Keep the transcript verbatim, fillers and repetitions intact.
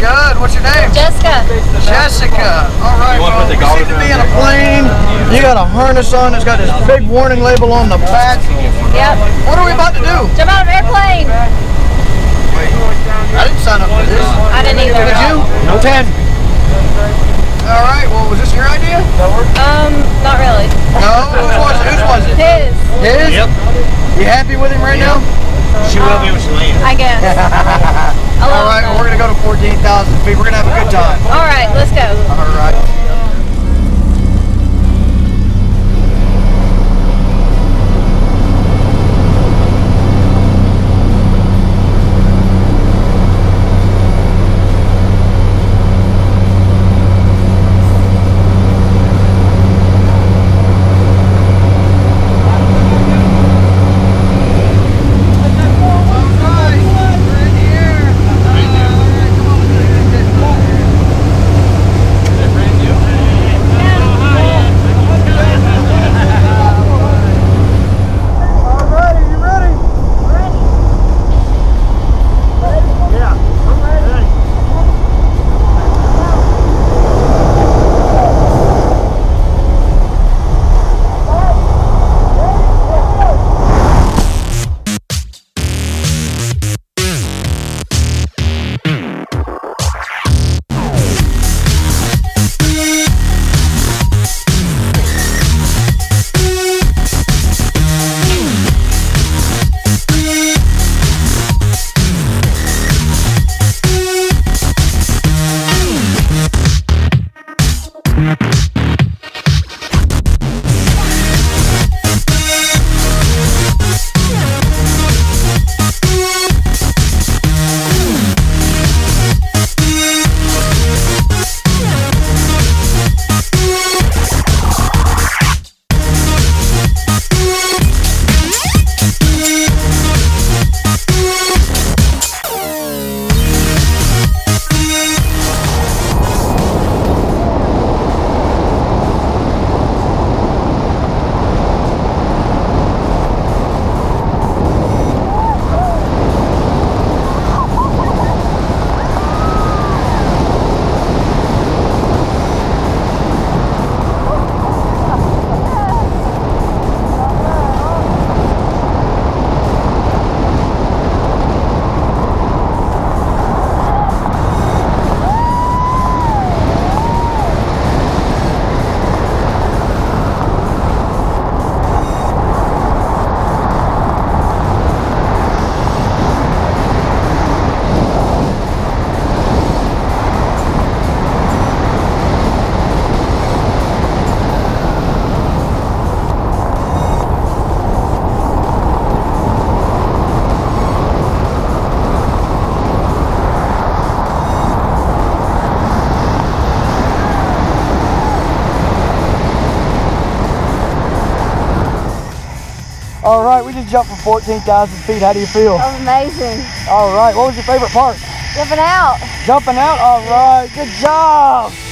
Good. What's your name? Jessica. Jessica. All right. Well, we seem to be in a plane. You got a harness on. It's got this big warning label on the back. Yep. What are we about to do? Jump out of an airplane. Wait. I didn't sign up for this. I didn't either. Did you? No. ten. All right. Well, was this your idea? Um, not really. No. Whose was it? Whose was it? His. His? Yep. You happy with him right now? She will be when she lands. I guess. I love All right. Well, we're gonna go to fourteen thousand feet. We're gonna have a good time. All right, let's go. All right. All right, we just jumped from fourteen thousand feet. How do you feel? That was amazing. All right, what was your favorite part? Jumping out. Jumping out? All right, good job.